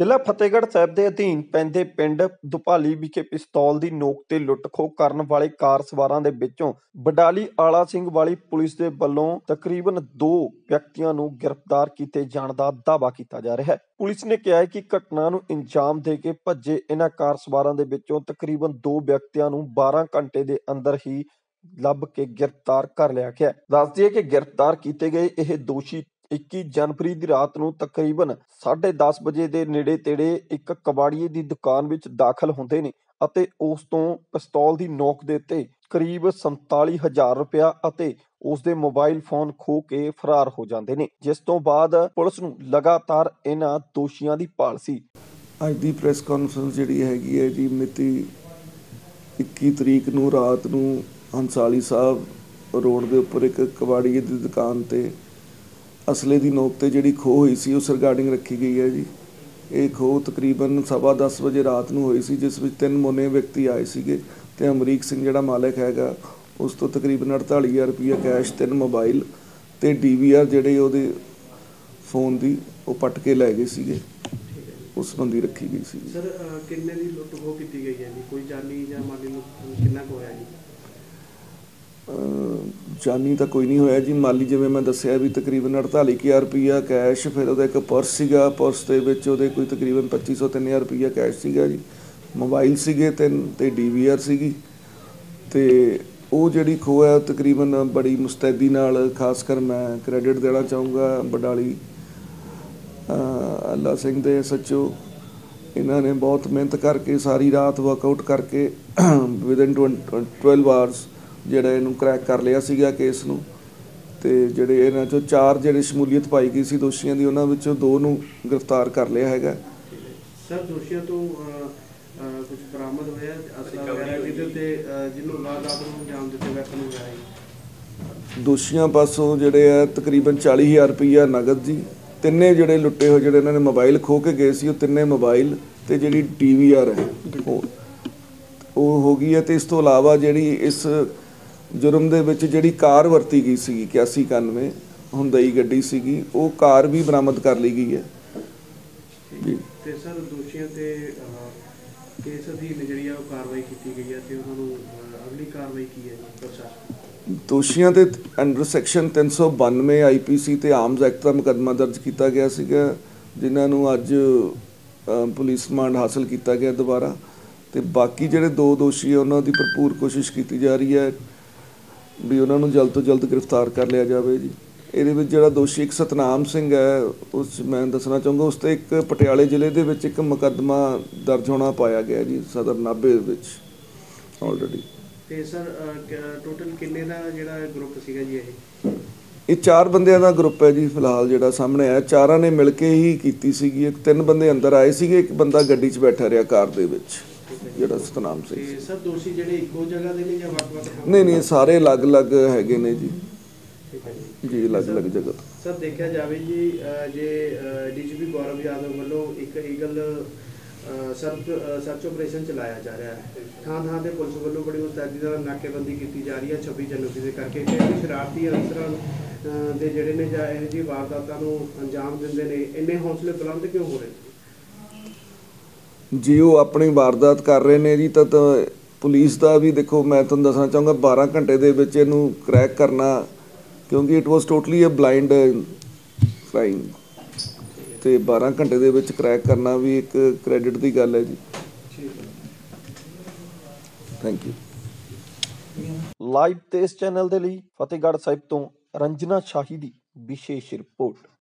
ਜ਼ਿਲ੍ਹਾ ਫਤਿਹਗੜ੍ਹ ਸਾਹਿਬ ਦੇ ਅਧੀਨ ਪੈਂਦੇ ਪਿੰਡ ਦੁਪਾਲੀ ਵਿਖੇ ਪਿਸਤੌਲ ਦੀ ਨੋਕ ਤੇ ਲੁੱਟ-ਖੋਹ ਕਰਨ ਵਾਲੇ ਕਾਰ ਸਵਾਰਾਂ ਦੇ ਵਿੱਚੋਂ ਬਡਾਲੀ ਆਲਾ ਸਿੰਘ ਵਾਲੀ ਪੁਲਿਸ ਦੇ ਵੱਲੋਂ ਤਕਰੀਬਨ 2 ਵਿਅਕਤੀਆਂ ਨੂੰ ਗ੍ਰਿਫਤਾਰ ਕੀਤੇ ਜਾਣ ਦਾ ਦਾਅਵਾ ਕੀਤਾ ਜਾ ਰਿਹਾ ਹੈ। ਪੁਲਿਸ ਨੇ ਕਿਹਾ ਹੈ ਕਿ ਘਟਨਾ ਨੂੰ ਅੰਜਾਮ ਦੇ ਕੇ ਭੱਜੇ ਇਹਨਾਂ ਕਾਰ ਸਵਾਰਾਂ ਦੇ ਵਿੱਚੋਂ ਤਕਰੀਬਨ 2 ਵਿਅਕਤੀਆਂ ਨੂੰ 12 ਘੰਟੇ ਦੇ ਅੰਦਰ ਹੀ ਲੱਭ ਕੇ ਗ੍ਰਿਫਤਾਰ ਕਰ ਲਿਆ ਗਿਆ। ਦੱਸ ਦਈਏ ਕਿ ਗ੍ਰਿਫਤਾਰ ਕੀਤੇ ਗਏ ਇਹ ਦੋਸ਼ੀ 21 ਜਨਵਰੀ ਦੀ ਰਾਤ ਨੂੰ ਤਕਰੀਬਨ 10:30 ਵਜੇ ਦੇ ਨੇੜੇ-ਤੇੜੇ ਇੱਕ ਕਬਾੜੀਏ ਦੀ ਦੁਕਾਨ ਵਿੱਚ ਦਾਖਲ ਹੁੰਦੇ ਨੇ ਅਤੇ ਉਸ ਤੋਂ ਪਿਸਤੌਲ ਦੀ ਨੋਕ ਦੇ ਉੱਤੇ ਕਰੀਬ 47,000 ਰੁਪਇਆ ਅਤੇ ਉਸ ਦੇ ਮੋਬਾਈਲ ਫੋਨ ਖੋਹ ਕੇ ਫਰਾਰ ਹੋ ਜਾਂਦੇ ਨੇ, ਜਿਸ ਤੋਂ ਬਾਅਦ ਪੁਲਿਸ ਨੂੰ ਲਗਾਤਾਰ ਇਹਨਾਂ ਦੋਸ਼ੀਆਂ ਦੀ ਭਾਲ ਸੀ। ਅੱਜ ਦੀ ਪ੍ਰੈਸ ਕਾਨਫਰੰਸ ਜਿਹੜੀ ਹੈਗੀ ਹੈ ਜੀ, ਮਿਤੀ 21 ਤਰੀਕ ਨੂੰ ਰਾਤ ਨੂੰ ਹੰਸਾਲੀ ਸਾਹਿਬ ਰੋਡ ਦੇ ਉੱਪਰ ਇੱਕ ਕਬਾੜੀਏ ਦੀ ਦੁਕਾਨ ਤੇ ਅਸਲੇ ਦੀ ਨੋਕ ਤੇ ਜਿਹੜੀ ਖੋਹ ਹੋਈ ਸੀ ਉਸ ਰਿਗਾਰਡਿੰਗ ਰੱਖੀ ਗਈ ਹੈ ਜੀ। ਇਹ ਖੋਹ ਤਕਰੀਬਨ 10:15 ਵਜੇ ਰਾਤ ਨੂੰ ਹੋਈ ਸੀ, ਜਿਸ ਵਿੱਚ 3 ਮੋਨੇ ਵਿਅਕਤੀ ਆਏ ਸੀਗੇ ਤੇ ਅਮਰੀਕ ਸਿੰਘ ਜਿਹੜਾ ਮਾਲਕ ਹੈਗਾ ਉਸ ਤੋਂ ਤਕਰੀਬਨ 48,000 ਰੁਪਈਆ ਕੈਸ਼, 3 ਮੋਬਾਈਲ ਤੇ DVR ਜਿਹੜੇ ਉਹਦੇ ਫੋਨ ਦੀ ਉਹ ਪੱਟ ਕੇ ਲੈ ਗਏ ਸੀਗੇ। ਉਸ ਸੰਬੰਧੀ ਰੱਖੀ ਗਈ ਸੀ। ਸਰ ਕਿੰਨੇ ਦੀ ਲੁੱਟ ਖੋਹ ਕੀਤੀ ਗਈ ਹੈ ਜੀ? ਕੋਈ ਜਾਨੀ ਜਾਂ ਮਾਲੀ ਨੁਕਸਾਨ ਕਿੰਨਾ ਕੁ ਹੋਇਆ ਜੀ? ਜਾਨੀ ਤਾਂ ਕੋਈ ਨਹੀਂ ਹੋਇਆ ਜੀ। ਮਾਲੀ ਜਿਵੇਂ ਮੈਂ ਦੱਸਿਆ ਵੀ ਤਕਰੀਬਨ 48,000 ਰੁਪਈਆ ਕੈਸ਼, ਫਿਰ ਉਹਦਾ ਇੱਕ ਪਰਸ ਸੀਗਾ, ਪਰਸ ਦੇ ਵਿੱਚ ਉਹਦੇ ਕੋਈ ਤਕਰੀਬਨ 2,500-3,000 ਰੁਪਈਆ ਕੈਸ਼ ਸੀਗਾ ਜੀ, ਮੋਬਾਈਲ ਸੀਗੇ 3 ਤੇ DVR ਸੀਗੀ। ਤੇ ਉਹ ਜਿਹੜੀ ਖੋਹ ਹੈ ਤਕਰੀਬਨ ਬੜੀ ਮੁਸਤੈਦੀ ਨਾਲ, ਖਾਸ ਕਰ ਮੈਂ ਕ੍ਰੈਡਿਟ ਦੇਣਾ ਚਾਹੂੰਗਾ ਬਡਾਲੀ ਆਲਾ ਸਿੰਘ ਦੇ SHO, ਇਹਨਾਂ ਨੇ ਬਹੁਤ ਮਿਹਨਤ ਕਰਕੇ ਸਾਰੀ ਰਾਤ ਵਰਕਆਊਟ ਕਰਕੇ ਵਿਦਿਨ 12 ਆਵਰਸ ਜਿਹੜਾ ਇਹਨੂੰ ਕਰੈਕ ਕਰ ਲਿਆ ਸੀਗਾ ਕੇਸ ਨੂੰ। ਤੇ ਜਿਹੜੇ ਇਹਨਾਂ 'ਚੋਂ 4 ਜਿਹੜੇ ਸ਼ਮੂਲੀਅਤ ਪਾਈ ਗਈ ਸੀ ਦੋਸ਼ੀਆਂ ਦੀ, ਉਹਨਾਂ ਵਿੱਚੋਂ 2 ਨੂੰ ਗ੍ਰਿਫਤਾਰ ਕਰ ਲਿਆ ਹੈਗਾ। ਸਰ ਦੋਸ਼ੀਆਂ ਤੋਂ ਕੁਝ ਬਰਾਮਦ ਹੋਇਆ ਅਸਲਾ ਵਗੈਰਾ ਜਿਹਦੇ ਤੇ ਜਿਹਨੂੰ ਵਾਰਦਾਤ ਨੂੰ ਅੰਜਾਮ ਦਿੱਤੇ ਵੈਪਨ ਵਗੈਰਾ? ਦੋਸ਼ੀਆਂ ਪਾਸੋਂ ਜਿਹੜੇ ਆ ਤਕਰੀਬਨ 40,000 ਰੁਪਈਆ ਨਗਦ ਜੀ, ਤਿੰਨੇ ਜਿਹੜੇ ਲੁੱਟੇ ਹੋਏ ਜਿਹੜੇ ਇਹਨਾਂ ਨੇ ਮੋਬਾਈਲ ਖੋਹ ਕੇ ਗਏ ਸੀ ਉਹ ਤਿੰਨੇ ਮੋਬਾਈਲ ਤੇ ਜਿਹੜੀ DVR ਹੈ ਉਹ ਹੋ ਗਈ ਹੈ। ਤੇ ਇਸ ਤੋਂ ਇਲਾਵਾ ਜਿਹੜੀ ਇਸ ਜੁਰਮ ਦੇ ਵਿੱਚ ਜਿਹੜੀ ਕਾਰ ਵਰਤੀ ਗਈ ਸੀਗੀ 8191 ਹੁੰਦਈ ਗੱਡੀ ਸੀਗੀ, ਉਹ ਕਾਰ ਵੀ ਬਰਾਮਦ ਕਰ ਲਈ ਗਈ ਹੈ ਜੀ। ਤੇ ਸਰ ਦੋਸ਼ੀਆਂ ਤੇ ਕੇਸ ਅਧੀਨ ਜਿਹੜੀ ਆ ਉਹ ਕਾਰਵਾਈ ਕੀਤੀ ਗਈ ਹੈ ਤੇ ਉਹਨਾਂ ਨੂੰ ਅਗਲੀ ਕਾਰਵਾਈ ਕੀ ਹੈ ਜੀ ਪ੍ਰਸ਼ਾਸਨ? ਦੋਸ਼ੀਆਂ ਤੇ ਅੰਡਰ ਸੈਕਸ਼ਨ 392 IPC ਤੇ ਆਰਮਜ਼ ਐਕਟ ਦਾ ਮੁਕੱਦਮਾ ਦਰਜ ਕੀਤਾ ਗਿਆ ਸੀਗਾ, ਜਿਨ੍ਹਾਂ ਨੂੰ ਅੱਜ ਪੁਲਿਸ ਰਿਮਾਂਡ ਹਾਸਲ ਕੀਤਾ ਗਿਆ ਦੁਬਾਰਾ। ਤੇ ਬਾਕੀ ਜਿਹੜੇ 2 ਦੋਸ਼ੀ ਆ ਉਹਨਾਂ ਦੀ ਭਰਪੂਰ ਕੋਸ਼ਿਸ਼ ਕੀਤੀ ਜਾ ਰਹੀ ਹੈ ਵੀ ਉਹਨਾਂ ਨੂੰ ਜਲਦ ਤੋਂ ਜਲਦ ਗ੍ਰਿਫਤਾਰ ਕਰ ਲਿਆ ਜਾਵੇ ਜੀ। ਇਹਦੇ ਵਿੱਚ ਜਿਹੜਾ ਦੋਸ਼ੀ ਇੱਕ ਸਤਨਾਮ ਸਿੰਘ ਹੈ, ਉਸ ਮੈਂ ਦੱਸਣਾ ਚਾਹੂੰਗਾ ਉਸ 'ਤੇ ਇੱਕ ਪਟਿਆਲੇ ਜ਼ਿਲ੍ਹੇ ਦੇ ਵਿੱਚ ਇੱਕ ਮੁਕੱਦਮਾ ਦਰਜ ਹੋਣਾ ਪਾਇਆ ਗਿਆ ਜੀ, ਸਦਰ ਨਾਭੇ ਵਿੱਚ ਆਲਰੇਡੀ। ਤੇ ਸਰ ਟੋਟਲ ਕਿੰਨੇ ਦਾ ਜਿਹੜਾ ਗਰੁੱਪ ਸੀਗਾ ਜੀ? ਇਹ 4 ਬੰਦਿਆਂ ਦਾ ਗਰੁੱਪ ਹੈ ਜੀ ਫਿਲਹਾਲ ਜਿਹੜਾ ਸਾਹਮਣੇ ਆਇਆ। 4 ਨੇ ਮਿਲ ਕੇ ਹੀ ਕੀਤੀ ਸੀਗੀ। 3 ਬੰਦੇ ਅੰਦਰ ਆਏ ਸੀਗੇ, 1 ਬੰਦਾ ਗੱਡੀ 'ਚ ਬੈਠਾ ਰਿਹਾ ਕਾਰ ਦੇ ਵਿੱਚ, ਜਿਹੜਾ ਸਤਨਾਮ ਸਿੰਘ। ਤੇ ਸਰ ਦੋਸ਼ੀ ਜਿਹੜੇ ਇੱਕੋ ਜਗ੍ਹਾ ਦੇ ਨੇ ਜਾਂ ਵੱਖ-ਵੱਖ? ਨਹੀਂ, ਸਾਰੇ ਅਲੱਗ-ਅਲੱਗ ਹੈਗੇ ਨੇ ਜੀ। ਜੀ ਅਲੱਗ-ਅਲੱਗ ਜਗ੍ਹਾ। ਸਰ ਦੇਖਿਆ ਜਾਵੇ ਜੀ, ਜੇ DGP ਗੌਰਵ ਯਾਦਵ ਵੱਲੋਂ ਇੱਕ ਈਗਲ ਸਰਚ ਆਪਰੇਸ਼ਨ ਚਲਾਇਆ ਜਾ ਰਿਹਾ ਹੈ, ਥਾਂ-ਥਾਂ ਤੇ ਪੁਲਿਸ ਵੱਲੋਂ ਬੜੀ ਮੁਸਤੈਦੀ ਨਾਲ ਨਾਕੇਬੰਦੀ ਕੀਤੀ ਜਾ ਰਹੀ ਹੈ 26 ਜਨਵਰੀ ਦੇ ਕਰਕੇ, ਤੇ ਸ਼ਰਾਰਤੀ ਅਨਸਰਾਂ ਦੇ ਜਿਹੜੇ ਨੇ ਜਾਂ ਇਹੋ ਜਿਹੀ ਵਾਰਦਾਤਾਂ ਨੂੰ ਅੰਜਾਮ ਦਿੰਦੇ ਨੇ, ਇੰਨੇ ਹੌਸਲੇ ਬੁਲੰਦ ਕਿਉਂ ਹੋ ਰਹੇ ਜੀ? ਉਹ ਆਪਣੀ ਵਾਰਦਾਤ ਕਰ ਰਹੇ ਨੇ ਜੀ, ਤਾਂ ਪੁਲਿਸ ਦਾ ਵੀ ਦੇਖੋ, ਮੈਂ ਤੁਹਾਨੂੰ ਦੱਸਣਾ ਚਾਹੂੰਗਾ 12 ਘੰਟੇ ਦੇ ਵਿੱਚ ਇਹਨੂੰ ਕਰੈਕ ਕਰਨਾ, ਕਿਉਂਕਿ it was totally a blind crime, ਤੇ 12 ਘੰਟੇ ਦੇ ਵਿੱਚ ਕਰੈਕ ਕਰਨਾ ਵੀ ਇੱਕ ਕ੍ਰੈਡਿਟ ਦੀ ਗੱਲ ਹੈ ਜੀ। Thank you. ਲਾਈਵ ਤੇ ਇਸ ਚੈਨਲ ਦੇ ਲਈ ਫਤਿਹਗੜ੍ਹ ਸਾਹਿਬ ਤੋਂ ਰੰਜਨਾ ਸ਼ਾਹੀ ਦੀ ਵਿਸ਼ੇਸ਼ ਰਿਪੋਰਟ।